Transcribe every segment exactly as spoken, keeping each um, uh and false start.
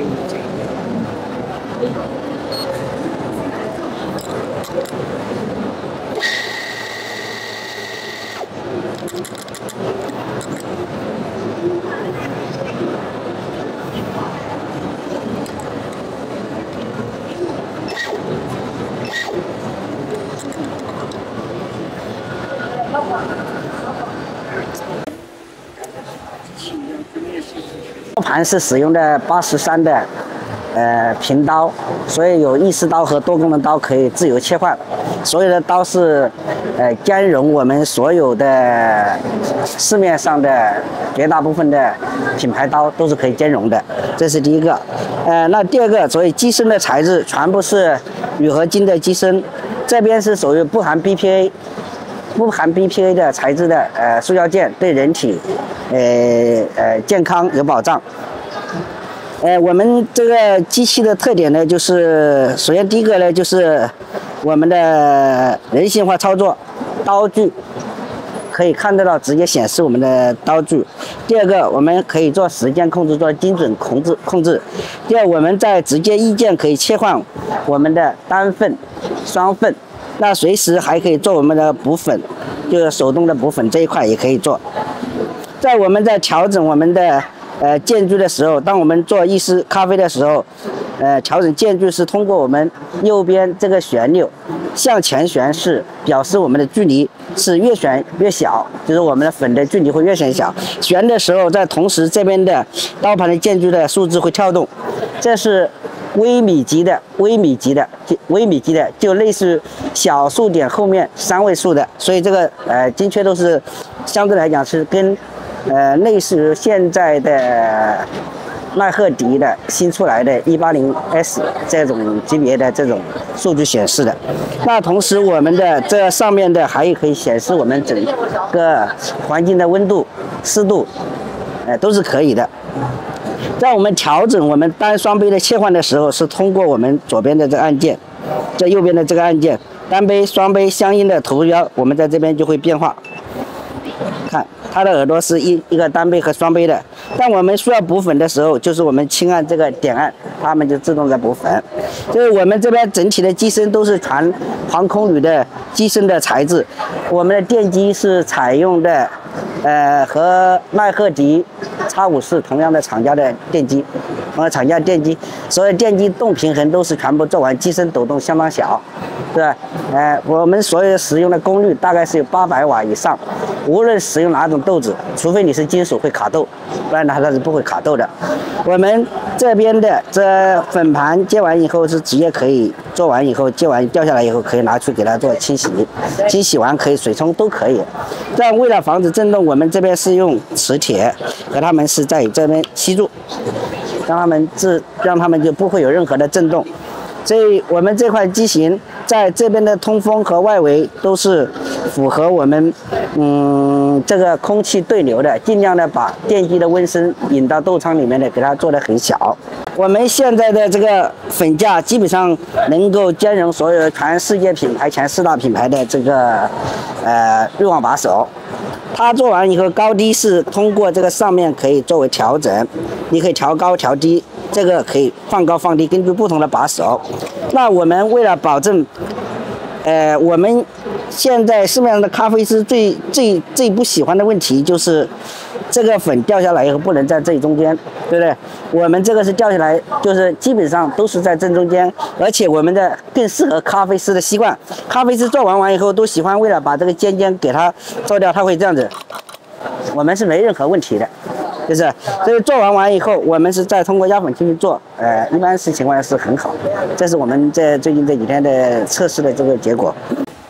刀盘是使用的八十三的呃平刀，所以有意式刀和多功能刀可以自由切换。所有的刀是呃兼容我们所有的市面上的绝大部分的品牌刀都是可以兼容的，这是第一个。呃，那第二个，所以机身的材质全部是铝合金的机身，这边是属于不含 B P A。不含 B P A 的材质的呃塑胶件，对人体呃呃健康有保障。呃，我们这个机器的特点呢，就是首先第一个呢，就是我们的人性化操作，刀具可以看得到，直接显示我们的刀具。第二个，我们可以做时间控制，做精准控制控制。第二，我们在直接意键可以切换我们的单份、双份。那随时还可以做我们的补粉，就是手动的补粉这一块也可以做。在我们在调整我们的呃间距的时候，当我们做意式咖啡的时候，呃调整间距是通过我们右边这个旋钮向前旋，是表示我们的距离是越旋越小，就是我们的粉的距离会越旋小。旋的时候，在同时这边的刀盘的间距的数字会跳动，这是微米级的，微米级的，微米级的，就类似小数点后面三位数的，所以这个呃精确度是相对来讲是跟呃类似于现在的麦赫迪的新出来的一八零 S 这种级别的这种数据显示的。那同时我们的这上面的还可以显示我们整个环境的温度、湿度，呃都是可以的。在我们调整我们单双杯的切换的时候，是通过我们左边的这个按键，这右边的这个按键，单杯、双杯相应的图标，我们在这边就会变化。看，它的耳朵是一一个单杯和双杯的。当我们需要补粉的时候，就是我们轻按这个点按，它们就自动在补粉。就是我们这边整体的机身都是全航空铝的机身的材质，我们的电机是采用的。呃，和麦赫迪 X 五十同样的厂家的电机，和厂家电机，所有电机动平衡都是全部做完，机身抖动相当小，是吧？呃，我们所有使用的功率大概是有八百瓦以上，无论使用哪种豆子，除非你是金属会卡豆，不然的话它是不会卡豆的。我们这边的这粉盘接完以后是直接可以做完以后，接完掉下来以后可以拿去给它做清洗，清洗完可以水冲都可以。这样为了防止震动，我们这边是用磁铁和它们是在这边吸住，让它们自让它们就不会有任何的震动。所以我们这块机型在这边的通风和外围都是符合我们嗯这个空气对流的，尽量的把电机的温升引到豆仓里面的，给它做得很小。我们现在的这个粉架基本上能够兼容所有全世界品牌前四大品牌的这个呃滤网把手。它做完以后，高低是通过这个上面可以作为调整，你可以调高调低，这个可以放高放低，根据不同的把手。那我们为了保证，呃，我们现在市面上的咖啡师最最最不喜欢的问题就是这个粉掉下来以后不能在最中间，对不对？我们这个是掉下来，就是基本上都是在正中间，而且我们的更适合咖啡师的习惯。咖啡师做完完以后都喜欢为了把这个尖尖给它做掉，他会这样子。我们是没任何问题的，就是，所以做完完以后，我们是再通过压粉器去做，呃，一般是情况下是很好。这是我们在最近这几天的测试的这个结果。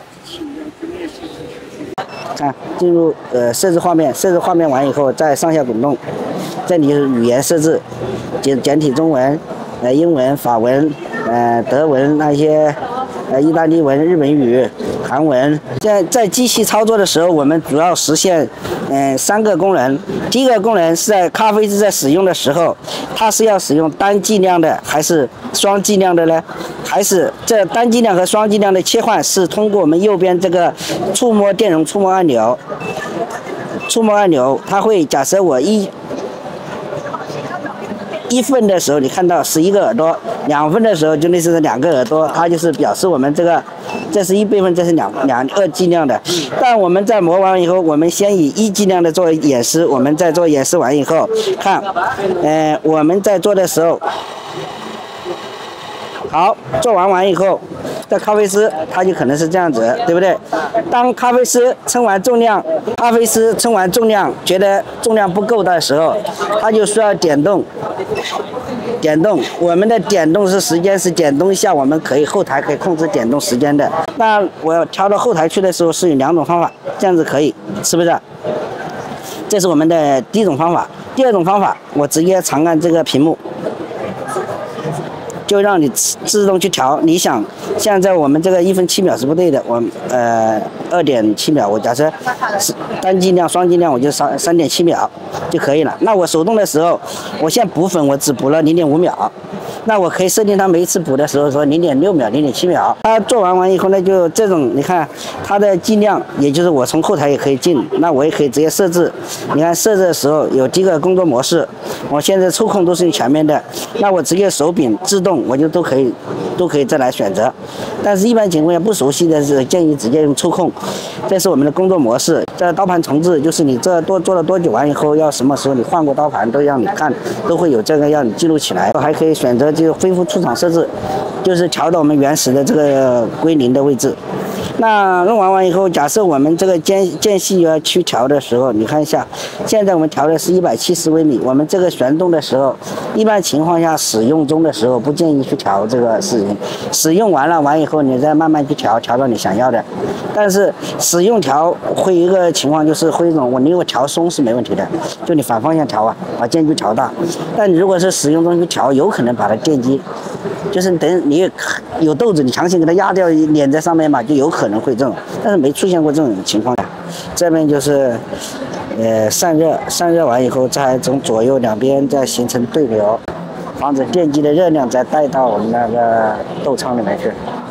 啊，进入呃设置画面，设置画面完以后再上下滚动，这里是语言设置，简简体中文、呃英文、法文、呃德文那些，呃意大利文、日本语、韩文。在在机器操作的时候，我们主要实现嗯、呃、三个功能。第一个功能是在咖啡师在使用的时候，它是要使用单计量的还是双计量的呢？还是这单计量和双计量的切换是通过我们右边这个触摸电容触摸按钮，触摸按钮它会假设我一一份的时候，你看到十一个耳朵；两份的时候就类似是两个耳朵，它就是表示我们这个这是一倍份，这是两两二计量的。但我们在磨完以后，我们先以一计量的做演示，我们在做演示完以后，看，呃，我们在做的时候。好，做完完以后，这咖啡师他就可能是这样子，对不对？当咖啡师称完重量，咖啡师称完重量，觉得重量不够的时候，他就需要点动，点动。我们的点动是时间是点动一下，我们可以后台可以控制点动时间的。那我要调到后台去的时候是有两种方法，这样子可以，是不是？这是我们的第一种方法。第二种方法，我直接长按这个屏幕。就让你自动去调，你想现在我们这个一分七秒是不对的，我呃二点七秒，我假设是单计量、双计量，我就三三点七秒就可以了。那我手动的时候，我现在补粉，我只补了零点五秒，那我可以设定它每一次补的时候说零点六秒、零点七秒。它做完完以后呢，就这种你看它的计量，也就是我从后台也可以进，那我也可以直接设置。你看设置的时候有几个工作模式，我现在抽控都是用前面的，那我直接手柄自动。我就都可以，都可以再来选择，但是一般情况下不熟悉的是建议直接用触控。这是我们的工作模式。这刀盘重置就是你这多做了多久完以后，要什么时候你换过刀盘都让你看，都会有这个让你记录起来。还可以选择就恢复出厂设置，就是调到我们原始的这个归零的位置。那弄完完以后，假设我们这个间间隙要去调的时候，你看一下，现在我们调的是一百七十微米。我们这个旋动的时候，一般情况下使用中的时候不建议去调这个事情。使用完了完以后，你再慢慢去调，调到你想要的。但是使用调会有一个情况，就是会一种我你如果调松是没问题的，就你反方向调啊，把间距调大。但你如果是使用中去调，有可能把它电机，就是等你有豆子，你强行给它压掉，碾在上面嘛，就有可能会这种，但是没出现过这种情况。这边就是，呃，散热，散热完以后，再从左右两边再形成对流，防止电机的热量再带到我们那个豆仓里面去。